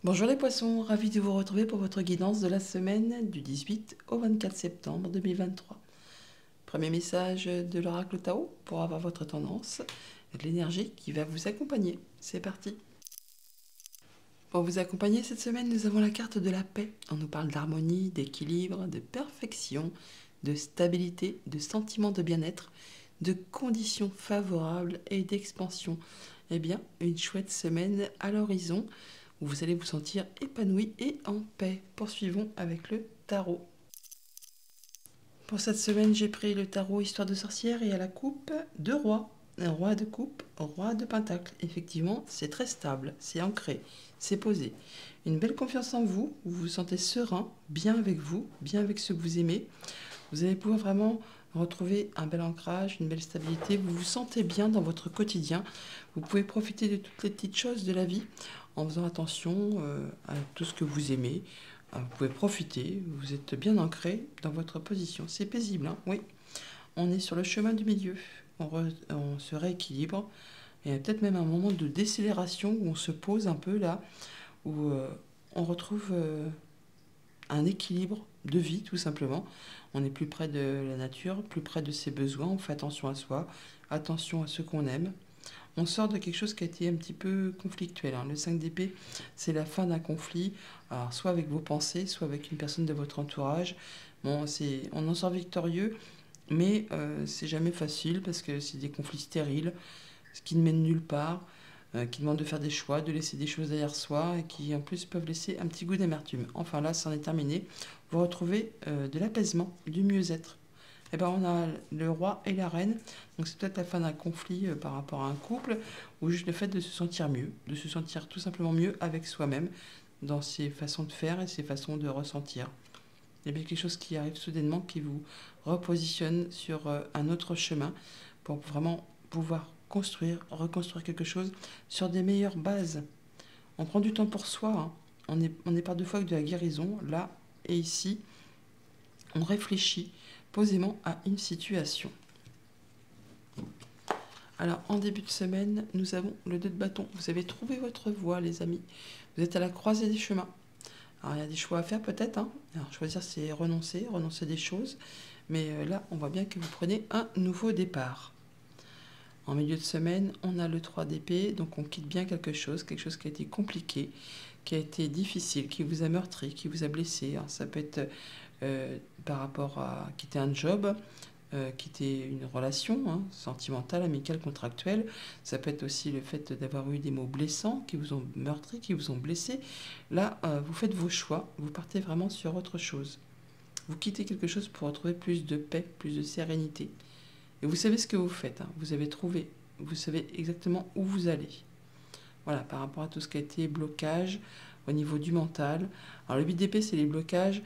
Bonjour les poissons, ravi de vous retrouver pour votre guidance de la semaine du 18 au 24 septembre 2023. Premier message de l'oracle Tao pour avoir votre tendance et de l'énergie qui va vous accompagner. C'est parti. Pour vous accompagner cette semaine, nous avons la carte de la paix. On nous parle d'harmonie, d'équilibre, de perfection, de stabilité, de sentiment de bien-être, de conditions favorables et d'expansion. Eh bien, une chouette semaine à l'horizon où vous allez vous sentir épanoui et en paix. Poursuivons avec le tarot. Pour cette semaine, j'ai pris le tarot Histoire de sorcière et à la coupe deux rois. Un roi de coupe, un roi de pentacle. Effectivement, c'est très stable, c'est ancré, c'est posé. Une belle confiance en vous, vous vous sentez serein, bien avec vous, bien avec ceux que vous aimez. Vous allez pouvoir vraiment retrouver un bel ancrage, une belle stabilité. Vous vous sentez bien dans votre quotidien. Vous pouvez profiter de toutes les petites choses de la vie en faisant attention à tout ce que vous aimez. Vous pouvez profiter, vous êtes bien ancré dans votre position. C'est paisible, hein, oui. On est sur le chemin du milieu. On se rééquilibre. Il y a peut-être même un moment de décélération où on se pose un peu là, où on retrouve un équilibre de vie tout simplement. On est plus près de la nature, plus près de ses besoins, on fait attention à soi, attention à ceux qu'on aime. On sort de quelque chose qui a été un petit peu conflictuel, hein. Le 5 d'épée, c'est la fin d'un conflit, alors soit avec vos pensées, soit avec une personne de votre entourage. Bon, on en sort victorieux, mais c'est jamais facile parce que c'est des conflits stériles, ce qui ne mène nulle part, qui demandent de faire des choix, de laisser des choses derrière soi et qui en plus peuvent laisser un petit goût d'amertume. Enfin là, c'en est terminé. Vous retrouvez de l'apaisement, du mieux-être. Et ben on a le roi et la reine, donc c'est peut-être la fin d'un conflit par rapport à un couple, ou juste le fait de se sentir mieux, de se sentir tout simplement mieux avec soi-même, dans ses façons de faire et ses façons de ressentir. Il y a bien quelque chose qui arrive soudainement qui vous repositionne sur un autre chemin pour vraiment pouvoir reconstruire quelque chose sur des meilleures bases. On prend du temps pour soi, hein. On n'est pas deux fois que de la guérison, là et ici. On réfléchit posément à une situation. Alors, en début de semaine, nous avons le 2 de bâton. Vous avez trouvé votre voie, les amis. Vous êtes à la croisée des chemins. Alors, il y a des choix à faire peut-être, hein. Alors, choisir, c'est renoncer des choses. Mais là, on voit bien que vous prenez un nouveau départ. En milieu de semaine, on a le 3 d'épée, donc on quitte bien quelque chose qui a été compliqué, qui a été difficile, qui vous a meurtri, qui vous a blessé. Alors, ça peut être par rapport à quitter un job, quitter une relation, hein, sentimentale, amicale, contractuelle. Ça peut être aussi le fait d'avoir eu des mots blessants qui vous ont meurtri, qui vous ont blessé. Là, vous faites vos choix, vous partez vraiment sur autre chose. Vous quittez quelque chose pour retrouver plus de paix, plus de sérénité. Et vous savez ce que vous faites, hein. Vous avez trouvé, vous savez exactement où vous allez. Voilà, par rapport à tout ce qui a été blocage au niveau du mental. Alors le 8 d'épée, c'est les blocages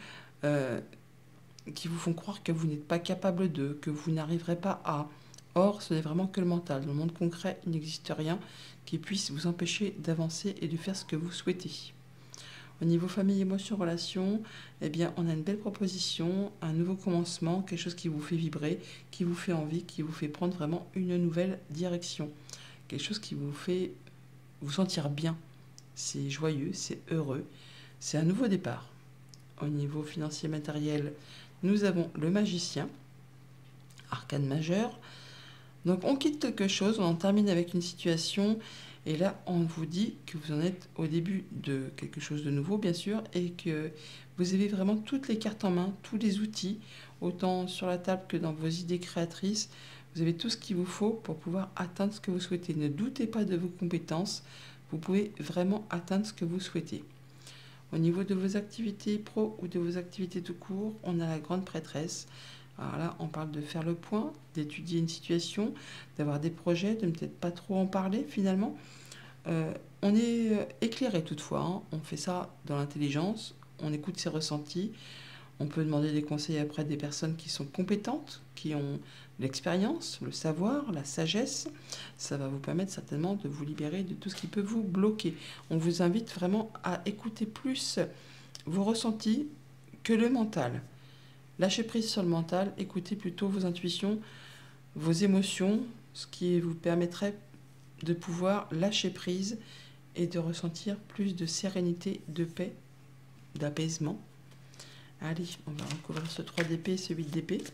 qui vous font croire que vous n'êtes pas capable de, que vous n'arriverez pas à. Or, ce n'est vraiment que le mental. Dans le monde concret, il n'existe rien qui puisse vous empêcher d'avancer et de faire ce que vous souhaitez. Au niveau famille, émotions, relations, eh bien, on a une belle proposition, un nouveau commencement, quelque chose qui vous fait vibrer, qui vous fait envie, qui vous fait prendre vraiment une nouvelle direction. Quelque chose qui vous fait vous sentir bien. C'est joyeux, c'est heureux, c'est un nouveau départ. Au niveau financier matériel, nous avons le magicien, arcane majeur. Donc on quitte quelque chose, on en termine avec une situation, et là on vous dit que vous en êtes au début de quelque chose de nouveau, bien sûr, et que vous avez vraiment toutes les cartes en main, tous les outils, autant sur la table que dans vos idées créatrices. Vous avez tout ce qu'il vous faut pour pouvoir atteindre ce que vous souhaitez. Ne doutez pas de vos compétences, vous pouvez vraiment atteindre ce que vous souhaitez. Au niveau de vos activités pro ou de vos activités tout court, on a la grande prêtresse. Alors là, on parle de faire le point, d'étudier une situation, d'avoir des projets, de ne peut-être pas trop en parler finalement. On est éclairé toutefois, hein. On fait ça dans l'intelligence, on écoute ses ressentis. On peut demander des conseils après à des personnes qui sont compétentes, qui ont l'expérience, le savoir, la sagesse. Ça va vous permettre certainement de vous libérer de tout ce qui peut vous bloquer. On vous invite vraiment à écouter plus vos ressentis que le mental. Lâchez prise sur le mental, écoutez plutôt vos intuitions, vos émotions, ce qui vous permettrait de pouvoir lâcher prise et de ressentir plus de sérénité, de paix, d'apaisement. Allez, on va recouvrir ce 3 d'épée et ce 8 d'épée.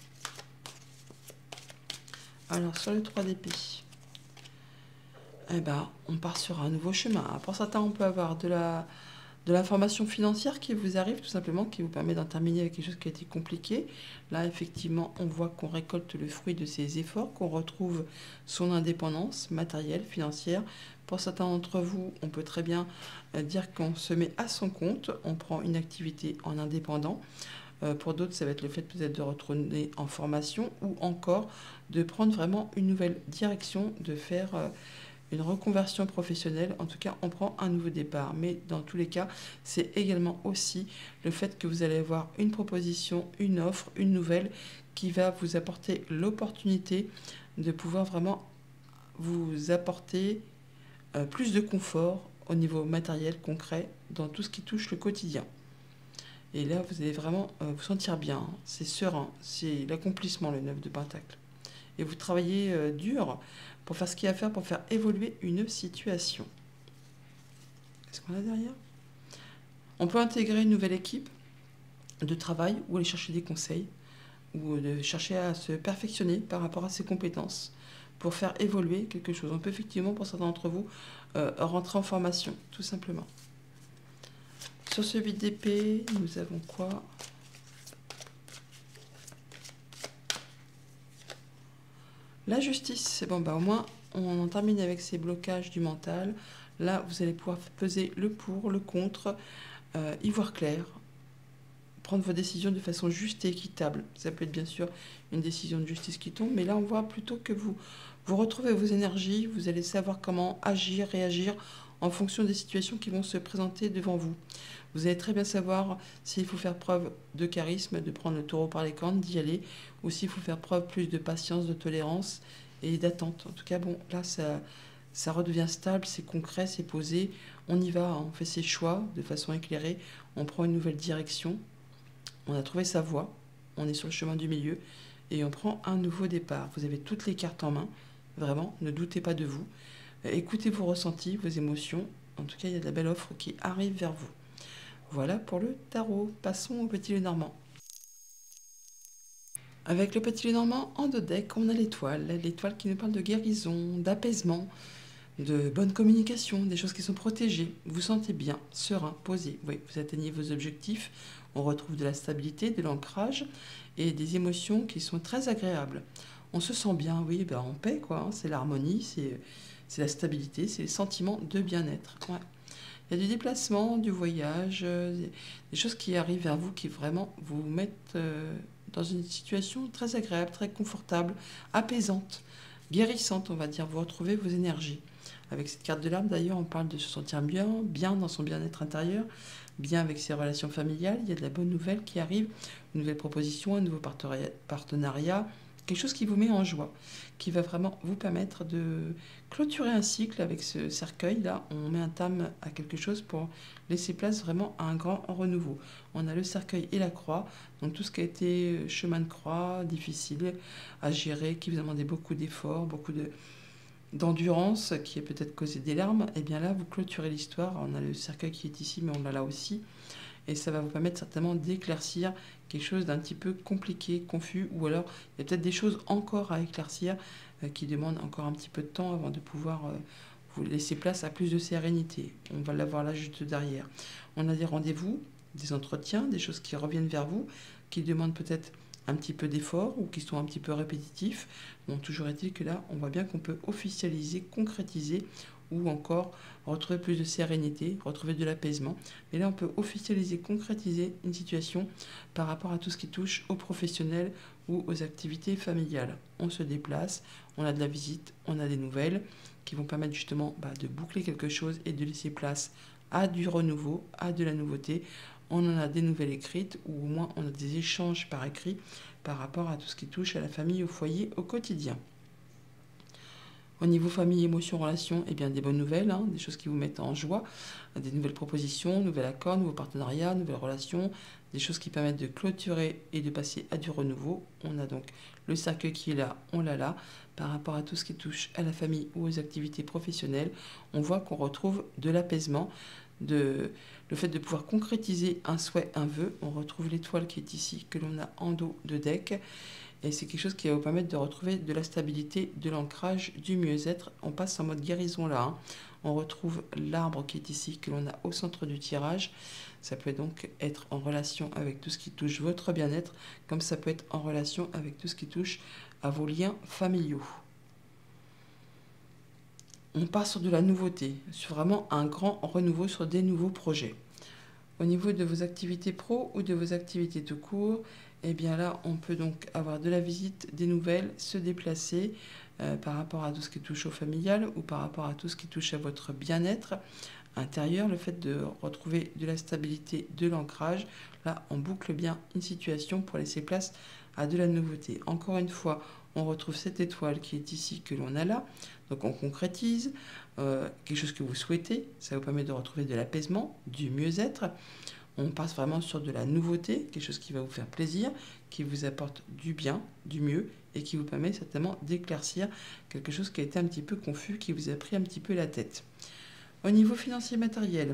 Alors, sur le 3 d'épée, eh ben, on part sur un nouveau chemin. Alors, pour certains, on peut avoir de l'information financière qui vous arrive, tout simplement, qui vous permet d'en terminer avec quelque chose qui a été compliqué. Là, effectivement, on voit qu'on récolte le fruit de ses efforts, qu'on retrouve son indépendance matérielle, financière. Pour certains d'entre vous, on peut très bien dire qu'on se met à son compte, on prend une activité en indépendant. Pour d'autres, ça va être le fait peut-être de retourner en formation ou encore de prendre vraiment une nouvelle direction, de faire une reconversion professionnelle. En tout cas, on prend un nouveau départ. Mais dans tous les cas, c'est également aussi le fait que vous allez avoir une proposition, une offre, une nouvelle qui va vous apporter l'opportunité de pouvoir vraiment vous apporter plus de confort au niveau matériel, concret, dans tout ce qui touche le quotidien. Et là, vous allez vraiment vous sentir bien, hein. C'est serein, c'est l'accomplissement, le 9 de Pentacle. Et vous travaillez dur pour faire ce qu'il y a à faire pour faire évoluer une situation. Qu'est-ce qu'on a derrière? On peut intégrer une nouvelle équipe de travail ou aller chercher des conseils ou de chercher à se perfectionner par rapport à ses compétences pour faire évoluer quelque chose. On peut effectivement, pour certains d'entre vous, rentrer en formation, tout simplement. Sur ce 8 d'épée, nous avons quoi? La justice. Bon, bah, au moins, on en termine avec ces blocages du mental. Là, vous allez pouvoir peser le pour, le contre, y voir clair, prendre vos décisions de façon juste et équitable. Ça peut être bien sûr une décision de justice qui tombe, mais là, on voit plutôt que vous retrouvez vos énergies, vous allez savoir comment agir, réagir en fonction des situations qui vont se présenter devant vous. Vous allez très bien savoir s'il faut faire preuve de charisme, de prendre le taureau par les cornes, d'y aller, ou s'il faut faire preuve plus de patience, de tolérance et d'attente. En tout cas, bon, là, ça redevient stable, c'est concret, c'est posé. On y va, hein, on fait ses choix de façon éclairée, on prend une nouvelle direction, on a trouvé sa voie, on est sur le chemin du milieu et on prend un nouveau départ. Vous avez toutes les cartes en main, vraiment, ne doutez pas de vous. Écoutez vos ressentis, vos émotions. En tout cas, il y a de la belle offre qui arrive vers vous. Voilà pour le tarot. Passons au petit Lenormand. Avec le petit Lenormand en deux decks, on a l'étoile. L'étoile qui nous parle de guérison, d'apaisement, de bonne communication, des choses qui sont protégées. Vous vous sentez bien, serein, posé. Oui, vous atteignez vos objectifs. On retrouve de la stabilité, de l'ancrage et des émotions qui sont très agréables. On se sent bien, oui, ben en paix, quoi. Hein. C'est l'harmonie, c'est la stabilité, c'est les sentiments de bien-être. Ouais. Il y a du déplacement, du voyage, des choses qui arrivent vers vous qui vraiment vous mettent dans une situation très agréable, très confortable, apaisante, guérissante, on va dire. Vous retrouvez vos énergies. Avec cette carte de l'arbre, d'ailleurs, on parle de se sentir bien, bien dans son bien-être intérieur, bien avec ses relations familiales. Il y a de la bonne nouvelle qui arrive, une nouvelle proposition, un nouveau partenariat, quelque chose qui vous met en joie, qui va vraiment vous permettre de clôturer un cycle avec ce cercueil-là. On met un terme à quelque chose pour laisser place vraiment à un grand renouveau. On a le cercueil et la croix, donc tout ce qui a été chemin de croix, difficile à gérer, qui vous a demandé beaucoup d'efforts, beaucoup d'endurance, qui a peut-être causé des larmes, et bien là, vous clôturez l'histoire. On a le cercueil qui est ici, mais on l'a là aussi. Et ça va vous permettre certainement d'éclaircir quelque chose d'un petit peu compliqué, confus, ou alors il y a peut-être des choses encore à éclaircir qui demandent encore un petit peu de temps avant de pouvoir vous laisser place à plus de sérénité. On va l'avoir là juste derrière. On a des rendez-vous, des entretiens, des choses qui reviennent vers vous, qui demandent peut-être un petit peu d'effort ou qui sont un petit peu répétitifs. Bon, toujours est-il que là, on voit bien qu'on peut officialiser, concrétiser ou encore retrouver plus de sérénité, retrouver de l'apaisement. Mais là, on peut officialiser, concrétiser une situation par rapport à tout ce qui touche aux professionnels ou aux activités familiales. On se déplace, on a de la visite, on a des nouvelles qui vont permettre justement de boucler quelque chose et de laisser place à du renouveau, à de la nouveauté. On en a des nouvelles écrites ou au moins on a des échanges par écrit par rapport à tout ce qui touche à la famille, au foyer, au quotidien. Au niveau famille, émotions, relations, eh bien des bonnes nouvelles, hein, des choses qui vous mettent en joie, des nouvelles propositions, nouvel accord, nouveaux partenariats, nouvelles relations, des choses qui permettent de clôturer et de passer à du renouveau. On a donc le cercle qui est là, on l'a là. Par rapport à tout ce qui touche à la famille ou aux activités professionnelles, on voit qu'on retrouve de l'apaisement, le fait de pouvoir concrétiser un souhait, un vœu. On retrouve l'étoile qui est ici, que l'on a en dos de deck. Et c'est quelque chose qui va vous permettre de retrouver de la stabilité, de l'ancrage, du mieux-être. On passe en mode guérison là, hein. On retrouve l'arbre qui est ici, que l'on a au centre du tirage. Ça peut donc être en relation avec tout ce qui touche votre bien-être, comme ça peut être en relation avec tout ce qui touche à vos liens familiaux. On part sur de la nouveauté, sur vraiment un grand renouveau, sur des nouveaux projets. Au niveau de vos activités pro ou de vos activités tout court, eh bien là, on peut donc avoir de la visite, des nouvelles, se déplacer par rapport à tout ce qui touche au familial ou par rapport à tout ce qui touche à votre bien-être intérieur, le fait de retrouver de la stabilité, de l'ancrage. Là, on boucle bien une situation pour laisser place à de la nouveauté. Encore une fois, on retrouve cette étoile qui est ici, que l'on a là. Donc on concrétise quelque chose que vous souhaitez. Ça vous permet de retrouver de l'apaisement, du mieux-être. On passe vraiment sur de la nouveauté, quelque chose qui va vous faire plaisir, qui vous apporte du bien, du mieux, et qui vous permet certainement d'éclaircir quelque chose qui a été un petit peu confus, qui vous a pris un petit peu la tête. Au niveau financier matériel,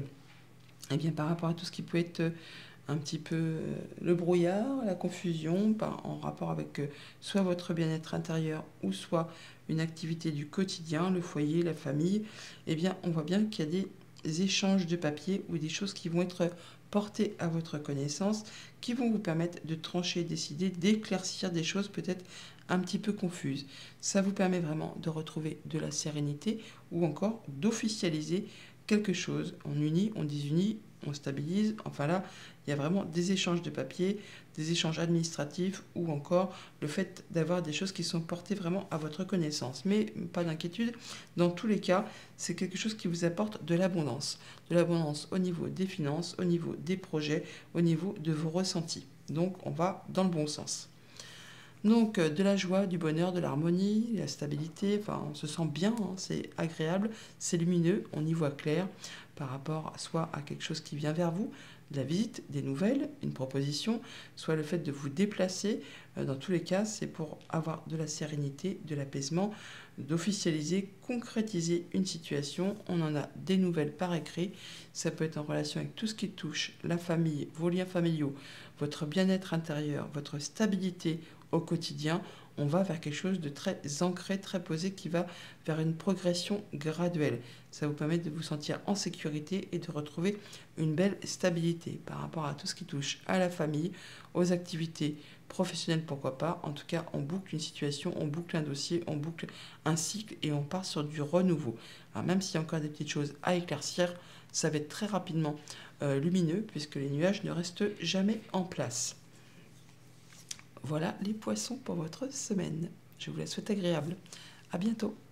eh bien, par rapport à tout ce qui peut être un petit peu le brouillard, la confusion, en rapport avec soit votre bien-être intérieur ou soit une activité du quotidien, le foyer, la famille, eh bien, on voit bien qu'il y a des échanges de papier ou des choses qui vont être portées à votre connaissance, qui vont vous permettre de trancher, décider, d'éclaircir des choses peut-être un petit peu confuses. Ça vous permet vraiment de retrouver de la sérénité ou encore d'officialiser quelque chose. On unit, on désunit, on stabilise. Enfin là, il y a vraiment des échanges de papier, des échanges administratifs ou encore le fait d'avoir des choses qui sont portées vraiment à votre connaissance. Mais pas d'inquiétude, dans tous les cas, c'est quelque chose qui vous apporte de l'abondance. De l'abondance au niveau des finances, au niveau des projets, au niveau de vos ressentis. Donc on va dans le bon sens. Donc de la joie, du bonheur, de l'harmonie, la stabilité, enfin on se sent bien, hein, c'est agréable, c'est lumineux, on y voit clair par rapport soit à quelque chose qui vient vers vous, de la visite, des nouvelles, une proposition, soit le fait de vous déplacer. Dans tous les cas, c'est pour avoir de la sérénité, de l'apaisement, d'officialiser, concrétiser une situation. On en a des nouvelles par écrit. Ça peut être en relation avec tout ce qui touche la famille, vos liens familiaux, votre bien-être intérieur, votre stabilité au quotidien. On va vers quelque chose de très ancré, très posé, qui va vers une progression graduelle. Ça vous permet de vous sentir en sécurité et de retrouver une belle stabilité par rapport à tout ce qui touche à la famille, aux activités professionnelles, pourquoi pas. En tout cas, on boucle une situation, on boucle un dossier, on boucle un cycle et on part sur du renouveau. Alors, même s'il y a encore des petites choses à éclaircir, ça va être très rapidement lumineux puisque les nuages ne restent jamais en place. Voilà les poissons pour votre semaine. Je vous la souhaite agréable. À bientôt.